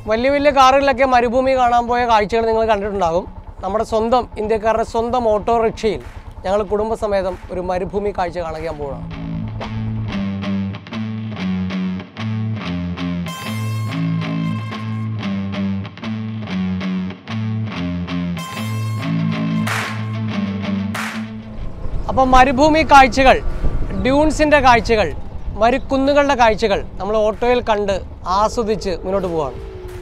വലിയ വലിയ കാറുകളിലൊക്കെ മരുഭൂമി കാണാൻ പോയ കാഴ്ചകൾ നിങ്ങൾ കണ്ടിട്ടുണ്ടാകും. നമ്മുടെ സ്വന്തം ഇന്ത്യക്കാരുടെ സ്വന്തം ഓട്ടോറിക്ഷയിൽ ഞങ്ങൾ കുടുംബസമേതം ഒരു മരുഭൂമി കാഴ്ച കാണാൻ പോവുകയാണ്. അപ്പോൾ മരുഭൂമി കാഴ്ചകൾ, ഡ്യൂൺസിൻ്റെ കാഴ്ചകൾ, മരുക്കുന്നുകളുടെ കാഴ്ചകൾ നമ്മൾ ഓട്ടോയിൽ കണ്ട് ആസ്വദിച്ച് മുന്നോട്ട് പോവുകയാണ്.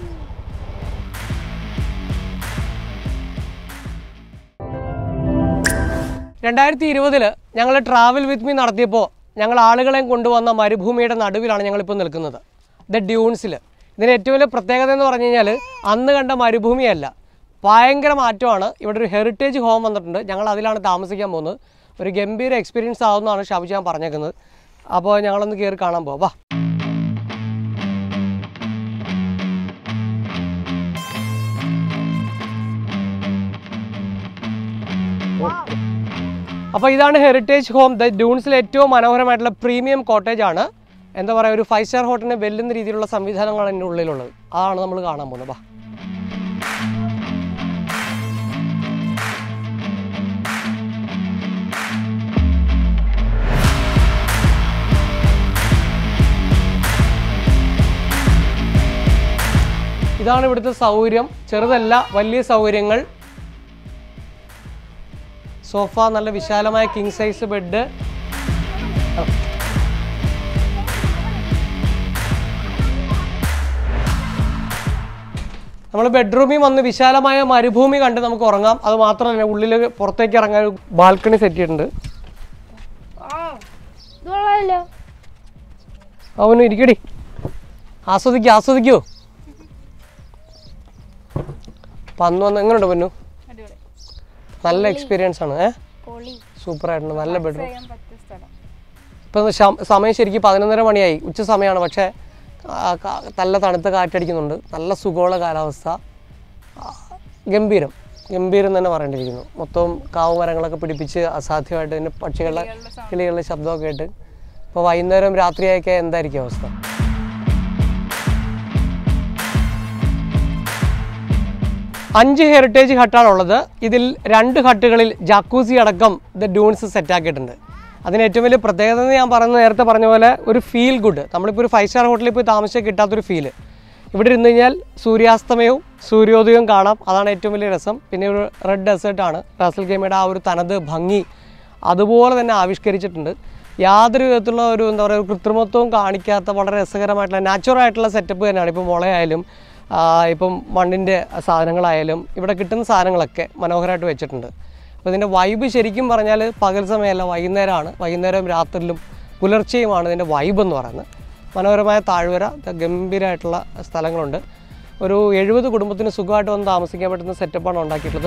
രണ്ടായിരത്തി 20 ഞങ്ങൾ ട്രാവൽ വിത്ത് മീ നടത്തിയപ്പോൾ ഞങ്ങൾ ആളുകളെയും കൊണ്ടുവന്ന മരുഭൂമിയുടെ നടുവിലാണ് ഞങ്ങളിപ്പോൾ നിൽക്കുന്നത്, ദ ഡ്യൂൺസിൽ. ഇതിന് ഏറ്റവും വലിയ പ്രത്യേകത എന്ന് പറഞ്ഞു കഴിഞ്ഞാൽ അന്ന് കണ്ട മരുഭൂമിയല്ല, ഭയങ്കര മാറ്റമാണ്. ഇവിടെ ഒരു ഹെറിറ്റേജ് ഹോം വന്നിട്ടുണ്ട്, ഞങ്ങൾ അതിലാണ് താമസിക്കാൻ പോകുന്നത്. ഒരു ഗംഭീര എക്സ്പീരിയൻസ് ആവുമെന്നാണ് ഷാബുജാൻ പറഞ്ഞേക്കുന്നത്. അപ്പോൾ ഞങ്ങളൊന്ന് കയറി കാണാൻ പോവാം. വാ. അപ്പോൾ ഇതാണ് ഹെറിറ്റേജ് ഹോം, ദ ഡ്യൂൺസിലെ ഏറ്റവും മനോഹരമായിട്ടുള്ള പ്രീമിയം കോട്ടേജ് ആണ്. എന്താ പറയുക, ഒരു 5 സ്റ്റാർ ഹോട്ടലിനെ വെല്ലുന്ന രീതിയിലുള്ള സംവിധാനങ്ങളാണ് അതിൻ്റെ ഉള്ളിലുള്ളത്. അതാണ് നമ്മൾ കാണാൻ പോകുന്നത്. വാ. ഇതാണ് ഇവിടുത്തെ സൗകര്യം, ചെറുതല്ല വലിയ സൗകര്യങ്ങൾ. സോഫ, നല്ല വിശാലമായ കിങ് സൈസ് ബെഡ്. നമ്മൾ ബെഡ്റൂമിൽ വന്ന് വിശാലമായ മരുഭൂമി കണ്ട് നമുക്ക് ഉറങ്ങാം. അത് മാത്രമല്ല, ഉള്ളിൽ പുറത്തേക്ക് ഇറങ്ങാൻ ബാൽക്കണി സെറ്റ് ചെയ്തിട്ടുണ്ട്. അവന് ഇരിക്കടി, ആസ്വദിക്കൂ. അപ്പം അന്ന് വന്ന് എങ്ങനെയുണ്ട് പൊന്നു? നല്ല എക്സ്പീരിയൻസ് ആണ്. സൂപ്പറായിട്ടുണ്ട്, നല്ല ബെഡ്റൂം. ഇപ്പം സമയം ശരിക്കും 11:30 മണിയായി, ഉച്ച സമയമാണ്. പക്ഷേ നല്ല തണുത്ത കാറ്റടിക്കുന്നുണ്ട്, നല്ല സുഖമുള്ള കാലാവസ്ഥ. ഗംഭീരം തന്നെ പറയേണ്ടിയിരിക്കുന്നു. മൊത്തം കാവ് മരങ്ങളൊക്കെ പിടിപ്പിച്ച് അസാധ്യമായിട്ട് പിന്നെ പക്ഷികളുടെ കിളികളുടെ ശബ്ദമൊക്കെ ആയിട്ട്. ഇപ്പോൾ വൈകുന്നേരം രാത്രിയൊക്കെ എന്തായിരിക്കും അവസ്ഥ? അഞ്ച് ഹെറിറ്റേജ് ഹട്ടാണുള്ളത്. ഇതിൽ 2 ഹട്ടുകളിൽ ജാക്കൂസി അടക്കം ദ ഡ്യൂൺസ് സെറ്റാക്കിയിട്ടുണ്ട്. അതിന് ഏറ്റവും വലിയ പ്രത്യേകത എന്ന് ഞാൻ നേരത്തെ പറഞ്ഞ പോലെ ഒരു ഫീൽ ഗുഡ്. നമ്മളിപ്പോൾ ഒരു 5 സ്റ്റാർ ഹോട്ടലിൽ പോയി താമസിച്ചാൽ കിട്ടാത്തൊരു ഫീല്. ഇവിടെ ഇരുന്ന് കഴിഞ്ഞാൽ സൂര്യാസ്തമയവും സൂര്യോദയവും കാണാം. അതാണ് ഏറ്റവും വലിയ രസം. പിന്നെ ഒരു റെഡ് ഡെസേർട്ടാണ്. റാസൽ ഖൈമയുടെ ആ ഒരു തനത് ഭംഗി അതുപോലെ തന്നെ ആവിഷ്കരിച്ചിട്ടുണ്ട്. യാതൊരു വിധത്തിലുള്ള ഒരു എന്താ പറയുക, കൃത്രിമത്വവും കാണിക്കാത്ത വളരെ രസകരമായിട്ടുള്ള നാച്ചുറലായിട്ടുള്ള സെറ്റപ്പ് തന്നെയാണ്. ഇപ്പോൾ മുളയായാലും ഇപ്പം മണ്ണിൻ്റെ സാധനങ്ങളായാലും ഇവിടെ കിട്ടുന്ന സാധനങ്ങളൊക്കെ മനോഹരമായിട്ട് വെച്ചിട്ടുണ്ട്. അപ്പോൾ ഇതിൻ്റെ വൈബ് ശരിക്കും പറഞ്ഞാൽ പകൽ സമയമല്ല, വൈകുന്നേരമാണ്. വൈകുന്നേരം രാത്രിയിലും പുലർച്ചെയുമാണ് ഇതിൻ്റെ വൈബ് എന്ന് പറയുന്നത്. മനോഹരമായ താഴ്വര, ഗംഭീരമായിട്ടുള്ള സ്ഥലങ്ങളുണ്ട്. ഒരു 70 കുടുംബത്തിന് സുഖമായിട്ട് വന്ന് താമസിക്കാൻ പറ്റുന്ന സെറ്റപ്പാണ് ഉണ്ടാക്കിയിട്ടുള്ളത്.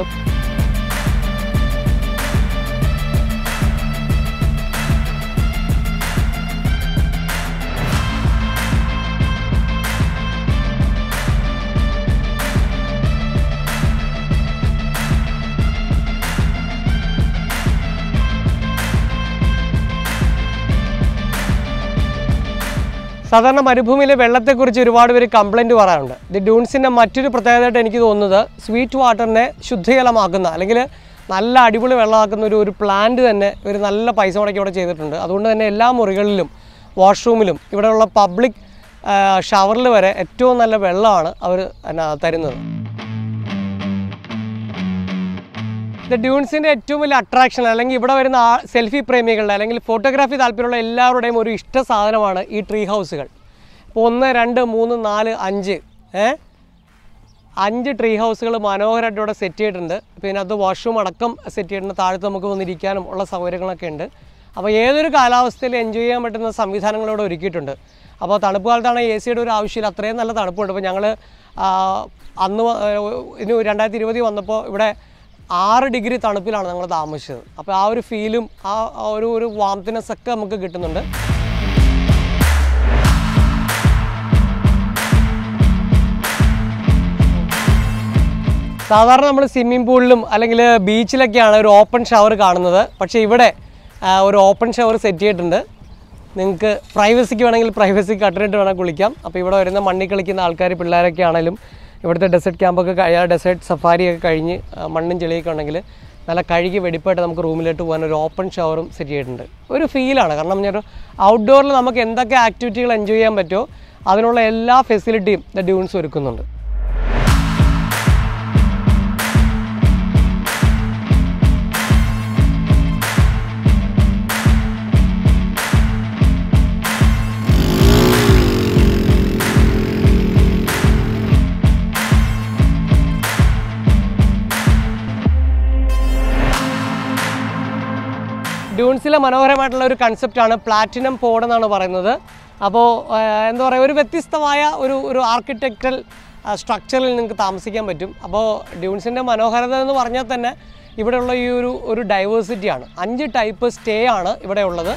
സാധാരണ മരുഭൂമിയിലെ വെള്ളത്തെക്കുറിച്ച് ഒരുപാട് പേര് കംപ്ലൈൻറ്റ് പറയാറുണ്ട്. ദി ഡ്യൂൺസിൻ്റെ മറ്റൊരു പ്രത്യേകതയായിട്ട് എനിക്ക് തോന്നുന്നത് സ്വീറ്റ് വാട്ടറിനെ ശുദ്ധജലമാക്കുന്ന അല്ലെങ്കിൽ നല്ല അടിപൊളി വെള്ളമാക്കുന്ന ഒരു പ്ലാന്റ് തന്നെ ഒരു നല്ല പൈസ മുടക്കി ഇവിടെ ചെയ്തിട്ടുണ്ട്. അതുകൊണ്ട് തന്നെ എല്ലാ മുറികളിലും വാഷ്റൂമിലും ഇവിടെയുള്ള പബ്ലിക് ഷവറിൽ വരെ ഏറ്റവും നല്ല വെള്ളമാണ് അവർ തരുന്നത്. ദ ഡ്യൂൺസിൻ്റെ ഏറ്റവും വലിയ അട്രാക്ഷൻ അല്ലെങ്കിൽ ഇവിടെ വരുന്ന സെൽഫി പ്രേമികളുടെ അല്ലെങ്കിൽ ഫോട്ടോഗ്രാഫി താല്പര്യമുള്ള എല്ലാവരുടെയും ഒരു ഇഷ്ട സാധനമാണ് ഈ ട്രീ ഹൗസുകൾ. ഇപ്പോൾ 1, 2, 3, 4, 5 ട്രീ ഹൗസുകൾ മനോഹരമായിട്ട് ഇവിടെ സെറ്റ് ചെയ്തിട്ടുണ്ട്. പിന്നെ അത് വാഷ്റൂം അടക്കം സെറ്റ് ചെയ്തിട്ടുണ്ട്. താഴത്ത് നമുക്ക് വന്നിരിക്കാനും ഉള്ള സൗകര്യങ്ങളൊക്കെ ഉണ്ട്. അപ്പോൾ ഏതൊരു കാലാവസ്ഥയിൽ എൻജോയ് ചെയ്യാൻ പറ്റുന്ന സംവിധാനങ്ങളിവിടെ ഒരുക്കിയിട്ടുണ്ട്. അപ്പോൾ തണുപ്പ് കാലത്താണ് AC-യുടെ ഒരു ആവശ്യമില്ല, അത്രയും നല്ല തണുപ്പുണ്ട്. ഇപ്പോൾ ഞങ്ങൾ അന്ന് 2020 വന്നപ്പോൾ ഇവിടെ 6 ഡിഗ്രി തണുപ്പിലാണ് ഞങ്ങൾ താമസിച്ചത്. അപ്പോൾ ആ ഒരു ഫീലും ആ ഒരു വാംത്ത്നെസ് ഒക്കെ നമുക്ക് കിട്ടുന്നുണ്ട്. സാധാരണ നമ്മൾ സ്വിമ്മിംഗ് പൂളിലും അല്ലെങ്കിൽ ബീച്ചിലൊക്കെയാണ് ഒരു ഓപ്പൺ ഷവർ കാണുന്നത്. പക്ഷേ ഇവിടെ ഒരു ഓപ്പൺ ഷവർ സെറ്റ് ചെയ്തിട്ടുണ്ട്. നിങ്ങൾക്ക് പ്രൈവസിക്ക് വേണമെങ്കിൽ പ്രൈവസി കട്ടറിട്ട് വേണം കുളിക്കാം. അപ്പോൾ ഇവിടെ വരുന്ന മണ്ണിൽ കളിക്കുന്ന ആൾക്കാർ പിള്ളേരൊക്കെ ആണെങ്കിലും ഇവിടുത്തെ ഡെസേർട്ട് ക്യാമ്പൊക്കെ ഡെസേർട്ട് സഫാരിയൊക്കെ കഴിഞ്ഞ് മണ്ണും ചെളിയൊക്കെ ഉണ്ടെങ്കിൽ നല്ല കഴുകി വെടിപ്പായിട്ട് നമുക്ക് റൂമിലോട്ട് പോകാൻ ഒരു ഓപ്പൺ ഷവറും സെറ്റ് ചെയ്തിട്ടുണ്ട്. ഒരു ഫീലാണ്. കാരണം ഞാൻ ഔട്ട്ഡോറിൽ നമുക്ക് എന്തൊക്കെ ആക്ടിവിറ്റികൾ എൻജോയ് ചെയ്യാൻ പറ്റുമോ അതിനുള്ള എല്ലാ ഫെസിലിറ്റിയും ദ ഡ്യൂൺസ് ഒരുക്കുന്നുണ്ട്. ഡ്യൂൺസിലെ മനോഹരമായിട്ടുള്ള ഒരു കൺസെപ്റ്റാണ് പ്ലാറ്റിനം പോഡ് എന്നാണ് പറയുന്നത്. അപ്പോൾ എന്താ പറയുക, ഒരു വ്യത്യസ്തമായ ഒരു ആർക്കിടെക്ചറൽ സ്ട്രക്ചറിൽ നിങ്ങൾക്ക് താമസിക്കാൻ പറ്റും. അപ്പോൾ ഡ്യൂൺസിൻ്റെ മനോഹരത എന്ന് പറഞ്ഞാൽ തന്നെ ഇവിടെയുള്ള ഈ ഒരു ഡൈവേഴ്സിറ്റിയാണ്. 5 ടൈപ്പ് സ്റ്റേ ആണ് ഇവിടെ ഉള്ളത്.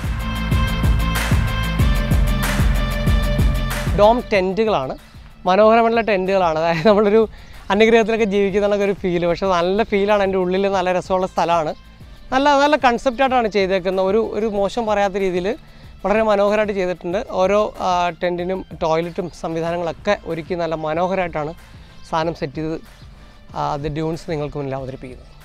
ഡോം ടെൻറ്റുകളാണ്, മനോഹരമായിട്ടുള്ള ടെൻറ്റുകളാണ്. അതായത് നമ്മളൊരു അന്യഗ്രഹത്തിലൊക്കെ ജീവിക്കുന്ന ഒരു ഫീല്. പക്ഷേ നല്ല ഫീലാണ്. എൻ്റെ ഉള്ളിൽ നല്ല രസമുള്ള സ്ഥലമാണ്. നല്ല കൺസെപ്റ്റായിട്ടാണ് ചെയ്തേക്കുന്നത്. ഒരു മോശം പറയാത്ത രീതിയിൽ വളരെ മനോഹരമായിട്ട് ചെയ്തിട്ടുണ്ട്. ഓരോ ടെൻറ്റിനും ടോയ്ലറ്റും സംവിധാനങ്ങളൊക്കെ ഒരുക്കി നല്ല മനോഹരമായിട്ടാണ് സാധനം സെറ്റ് ചെയ്ത് ദ ഡ്യൂൺസ് നിങ്ങൾക്ക് മുന്നിൽ അവതരിപ്പിക്കുന്നത്.